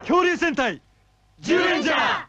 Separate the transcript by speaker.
Speaker 1: 恐竜戦隊ジュレンジャー。